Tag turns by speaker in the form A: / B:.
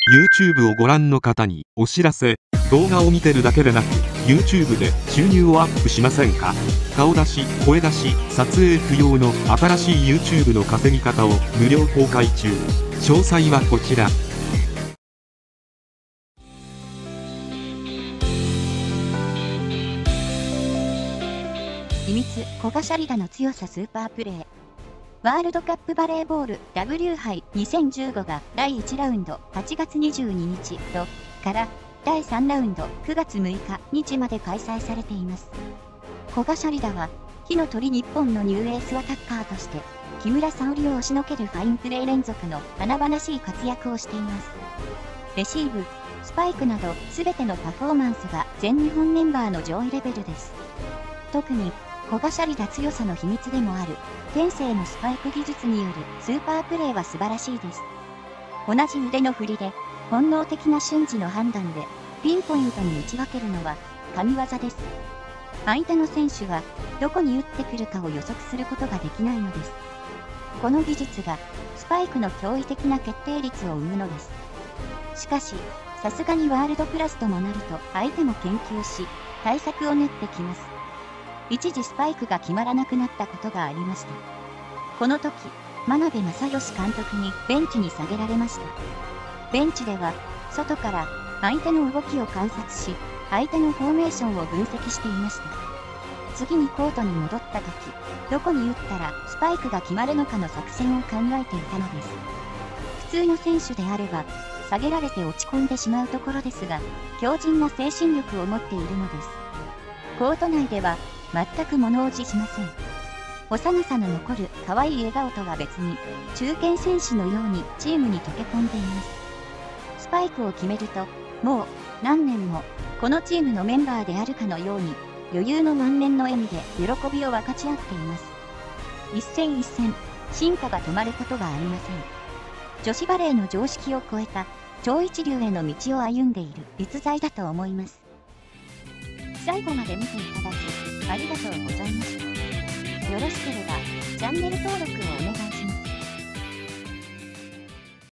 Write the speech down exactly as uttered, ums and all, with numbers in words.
A: YouTube をご覧の方にお知らせ。動画を見てるだけでなく YouTube で収入をアップしませんか？顔出し、声出し、撮影不要の新しい YouTube の稼ぎ方を無料公開中。詳細はこちら。
B: 秘密、古賀紗理那の強さスーパープレー。ワールドカップバレーボール ダブリュー 杯にせんじゅうごがだいいちラウンドはちがつにじゅうににちとからだいさんラウンドくがつむいか日まで開催されています。古賀紗理那は火の鳥日本のニューエースアタッカーとして木村沙織を押しのけるファインプレー連続の華々しい活躍をしています。レシーブ、スパイクなど全てのパフォーマンスが全日本メンバーの上位レベルです。特に古賀紗理那強さの秘密でもある天性のスパイク技術によるスーパープレーは素晴らしいです。同じ腕の振りで本能的な瞬時の判断でピンポイントに打ち分けるのは神業です。相手の選手はどこに打ってくるかを予測することができないのです。この技術がスパイクの驚異的な決定率を生むのです。しかしさすがにワールドクラスともなると相手も研究し対策を練ってきます。一時スパイクが決まらなくなったことがありました。この時、真鍋正義監督にベンチに下げられました。ベンチでは、外から相手の動きを観察し、相手のフォーメーションを分析していました。次にコートに戻った時、どこに打ったらスパイクが決まるのかの作戦を考えていたのです。普通の選手であれば、下げられて落ち込んでしまうところですが、強靭な精神力を持っているのです。コート内では、全く物おじしません。幼さの残る可愛い笑顔とは別に、中堅選手のようにチームに溶け込んでいます。スパイクを決めると、もう何年もこのチームのメンバーであるかのように、余裕の満面の笑みで喜びを分かち合っています。一戦一戦、進化が止まることがありません。女子バレーの常識を超えた超一流への道を歩んでいる逸材だと思います。最後まで見ていただきありがとうございました。よろしければチャンネル登録をお願いします。